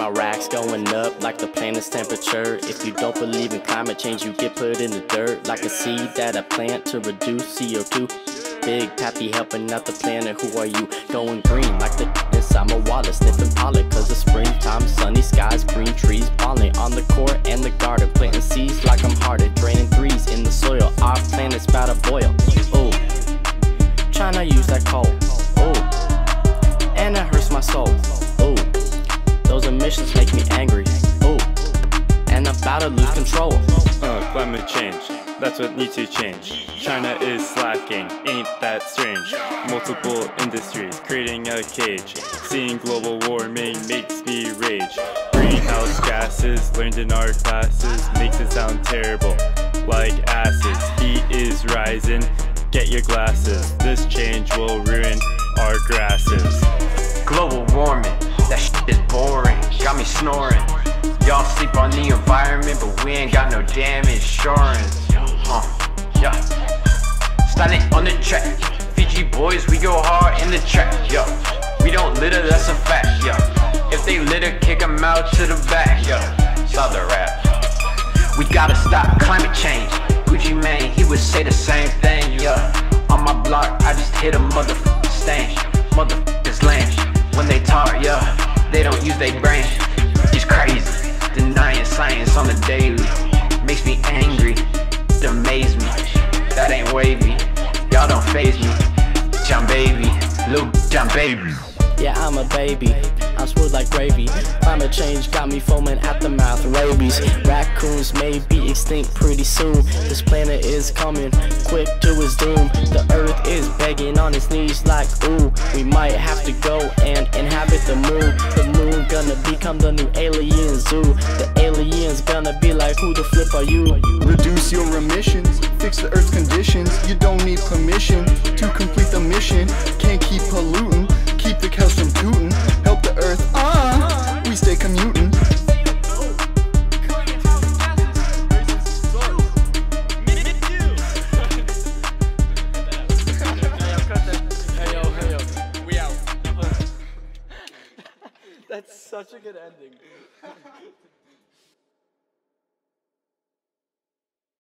my racks going up like the planet's temperature. If you don't believe in climate change, you get put in the dirt like a seed that I plant to reduce CO2. Big Pappy helping out the planet, who are you? Going green like the inside my wallet, sniffing pollen cause it's springtime, sunny skies, green trees, balling on the court and the garden, planting seeds like I'm hearted, draining threes in the soil, our planet's about to boil. Ooh, trying to use that coal, ooh, and it hurts my soul. Ooh, those emissions make me angry, ooh, and I'm about to lose control. Climate change, that's what needs to change. China is slacking, ain't that strange? Multiple industries creating a cage. Seeing global warming makes me rage. Greenhouse gases learned in our classes makes it sound terrible, like acids. Heat is rising, get your glasses. This change will ruin our grasses. Global warming, that shit is boring, got me snoring. Y'all sleep on the environment, but we ain't got no damn insurance. Yeah. Standing on the track, Fiji boys, we go hard in the track. Yo, we don't litter, that's a fact. Yo, if they litter, kick them out to the back. Yo, stop the rap. We gotta stop climate change. Gucci Mane, he would say the same thing. Yo, on my block, I just hit a motherfucking stain. Motherfuckers lame when they talk. Yo, they don't use their brain. It's crazy. Denying science on the daily makes me angry, it amaze me. That ain't wavy, y'all don't faze me. John baby, little John baby. Yeah, I'm a baby, I'm smooth like gravy. Climate change got me foaming at the mouth, rabies. Raccoons may be extinct pretty soon. This planet is coming quick to its doom. The earth is begging on its knees like ooh, we might have to go and inhabit the moon. The moon gonna become the new alien zoo. The aliens gonna be like, who the flip are you? Reduce your emissions, fix the earth's conditions. You don't need permission to complete the mission. Can't keep polluting, keep the cows from tooting. Help the earth, we stay commuting. That's such a good ending.